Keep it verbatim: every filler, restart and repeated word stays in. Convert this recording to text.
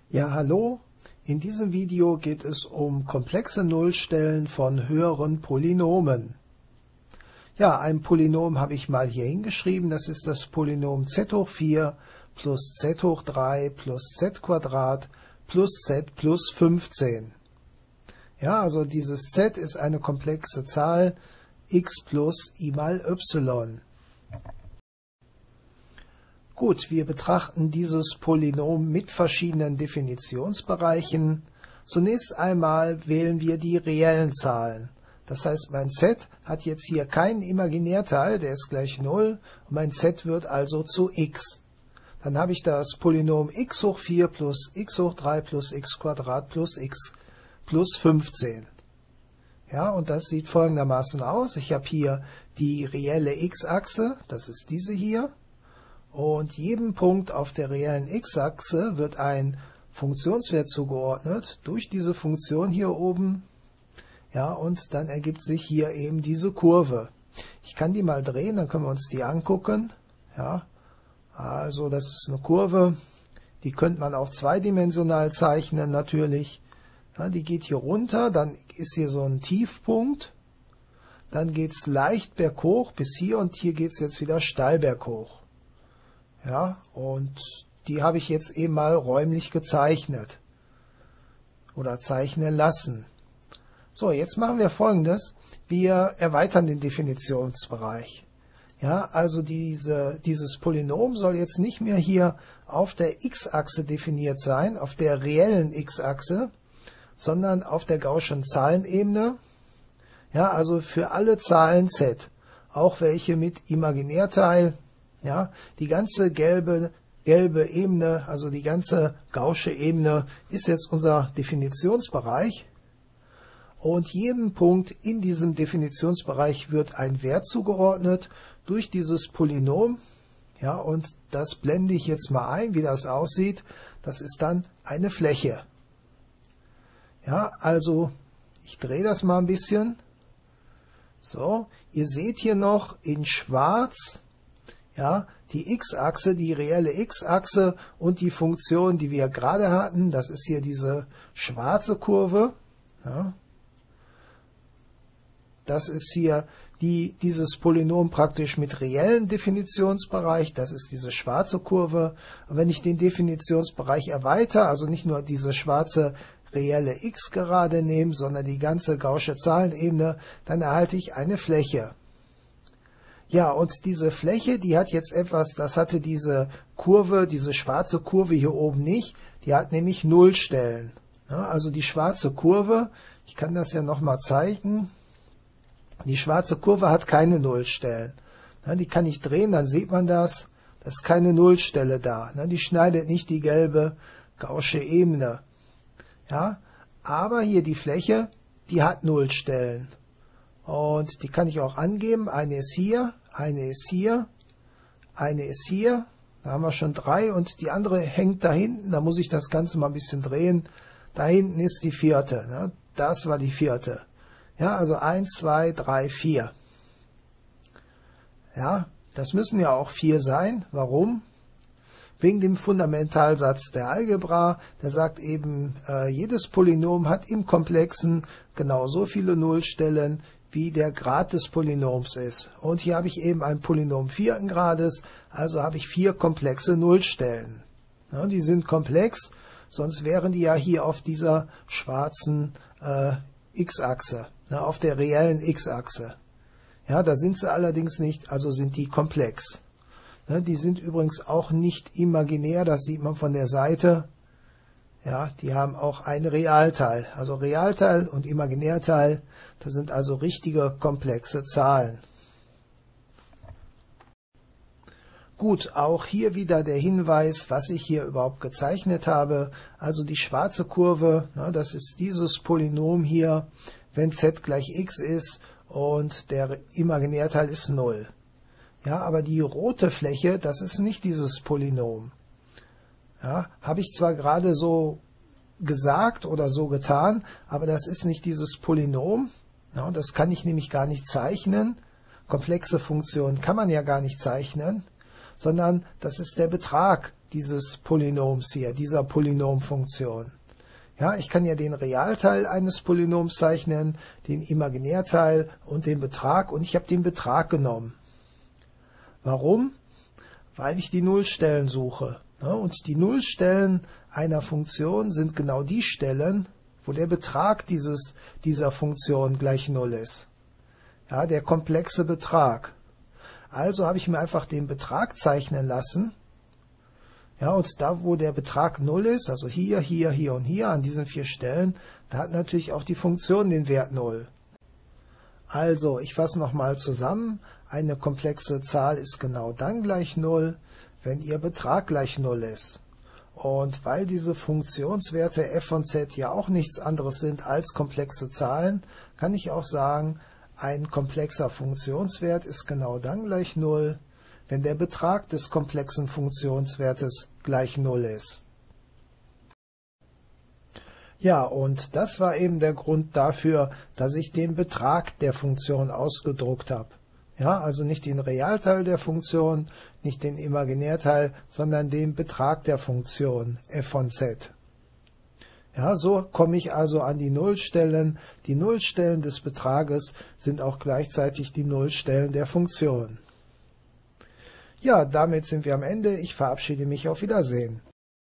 Ja, hallo. In diesem Video geht es um komplexe Nullstellen von höheren Polynomen. Ja, ein Polynom habe ich mal hier hingeschrieben. Das ist das Polynom z hoch vier plus z hoch drei plus z Quadrat plus z plus fünfzehn. Ja, also dieses z ist eine komplexe Zahl x plus i mal y. Gut, wir betrachten dieses Polynom mit verschiedenen Definitionsbereichen. Zunächst einmal wählen wir die reellen Zahlen. Das heißt, mein z hat jetzt hier keinen Imaginärteil, der ist gleich null, und mein z wird also zu x. Dann habe ich das Polynom x hoch vier plus x hoch drei plus x Quadrat plus x plus fünfzehn. Ja, und das sieht folgendermaßen aus. Ich habe hier die reelle x-Achse, das ist diese hier. Und jedem Punkt auf der reellen x-Achse wird ein Funktionswert zugeordnet durch diese Funktion hier oben. Ja, und dann ergibt sich hier eben diese Kurve. Ich kann die mal drehen, dann können wir uns die angucken. Ja, also das ist eine Kurve, die könnte man auch zweidimensional zeichnen natürlich. Ja, die geht hier runter, dann ist hier so ein Tiefpunkt. Dann geht es leicht berghoch bis hier und hier geht es jetzt wieder steil berghoch. Ja, und die habe ich jetzt eben mal räumlich gezeichnet oder zeichnen lassen. So, jetzt machen wir Folgendes. Wir erweitern den Definitionsbereich. Ja, also diese, dieses Polynom soll jetzt nicht mehr hier auf der x-Achse definiert sein, auf der reellen x-Achse, sondern auf der Gaußschen Zahlenebene. Ja, also für alle Zahlen z, auch welche mit Imaginärteil. Ja, die ganze gelbe, gelbe Ebene, also die ganze gaußsche Ebene, ist jetzt unser Definitionsbereich. Und jedem Punkt in diesem Definitionsbereich wird ein Wert zugeordnet durch dieses Polynom. Ja, und das blende ich jetzt mal ein, wie das aussieht. Das ist dann eine Fläche. Ja, also ich drehe das mal ein bisschen. So, ihr seht hier noch in schwarz, ja, die x-Achse, die reelle x-Achse und die Funktion, die wir gerade hatten, das ist hier diese schwarze Kurve. Ja. Das ist hier die, dieses Polynom praktisch mit reellen Definitionsbereich, das ist diese schwarze Kurve. Und wenn ich den Definitionsbereich erweitere, also nicht nur diese schwarze reelle x gerade nehme, sondern die ganze gaußsche Zahlenebene, dann erhalte ich eine Fläche. Ja, und diese Fläche, die hat jetzt etwas, das hatte diese Kurve, diese schwarze Kurve hier oben nicht, die hat nämlich Nullstellen. Ja, also die schwarze Kurve, ich kann das ja nochmal zeigen, die schwarze Kurve hat keine Nullstellen. Ja, die kann ich drehen, dann sieht man das, da ist keine Nullstelle da. Ja, die schneidet nicht die gelbe gaußsche Ebene. Ja, aber hier die Fläche, die hat Nullstellen. Und die kann ich auch angeben. Eine ist hier, eine ist hier, eine ist hier. Da haben wir schon drei und die andere hängt da hinten. Da muss ich das Ganze mal ein bisschen drehen. Da hinten ist die vierte. Ne? Das war die vierte. Ja, also eins, zwei, drei, vier. Ja, das müssen ja auch vier sein. Warum? Wegen dem Fundamentalsatz der Algebra. Der sagt eben, äh, jedes Polynom hat im Komplexen genauso viele Nullstellen, wie der Grad des Polynoms ist. Und hier habe ich eben ein Polynom vierten Grades, also habe ich vier komplexe Nullstellen. Ja, die sind komplex, sonst wären die ja hier auf dieser schwarzen äh, x-Achse, ne, auf der reellen x-Achse. Ja, da sind sie allerdings nicht, also sind die komplex. Ne, die sind übrigens auch nicht imaginär, das sieht man von der Seite. Ja, die haben auch einen Realteil. Also Realteil und Imaginärteil, das sind also richtige komplexe Zahlen. Gut, auch hier wieder der Hinweis, was ich hier überhaupt gezeichnet habe. Also die schwarze Kurve, na, das ist dieses Polynom hier, wenn z gleich x ist und der Imaginärteil ist null. Ja, aber die rote Fläche, das ist nicht dieses Polynom. Ja, habe ich zwar gerade so gesagt oder so getan, aber das ist nicht dieses Polynom. Ja, das kann ich nämlich gar nicht zeichnen. Komplexe Funktionen kann man ja gar nicht zeichnen, sondern das ist der Betrag dieses Polynoms hier, dieser Polynomfunktion. Ja, ich kann ja den Realteil eines Polynoms zeichnen, den Imaginärteil und den Betrag, und ich habe den Betrag genommen. Warum? Weil ich die Nullstellen suche. Und die Nullstellen einer Funktion sind genau die Stellen, wo der Betrag dieses, dieser Funktion gleich Null ist. Ja, der komplexe Betrag. Also habe ich mir einfach den Betrag zeichnen lassen. Ja, und da, wo der Betrag Null ist, also hier, hier, hier und hier, an diesen vier Stellen, da hat natürlich auch die Funktion den Wert Null. Also, ich fasse nochmal zusammen. Eine komplexe Zahl ist genau dann gleich Null, wenn ihr Betrag gleich Null ist. Und weil diese Funktionswerte f von z ja auch nichts anderes sind als komplexe Zahlen, kann ich auch sagen, ein komplexer Funktionswert ist genau dann gleich Null, wenn der Betrag des komplexen Funktionswertes gleich Null ist. Ja, und das war eben der Grund dafür, dass ich den Betrag der Funktion ausgedruckt habe. Ja, also nicht den Realteil der Funktion, nicht den Imaginärteil, sondern den Betrag der Funktion f von z. Ja, so komme ich also an die Nullstellen. Die Nullstellen des Betrages sind auch gleichzeitig die Nullstellen der Funktion. Ja, damit sind wir am Ende. Ich verabschiede mich. Auf Wiedersehen.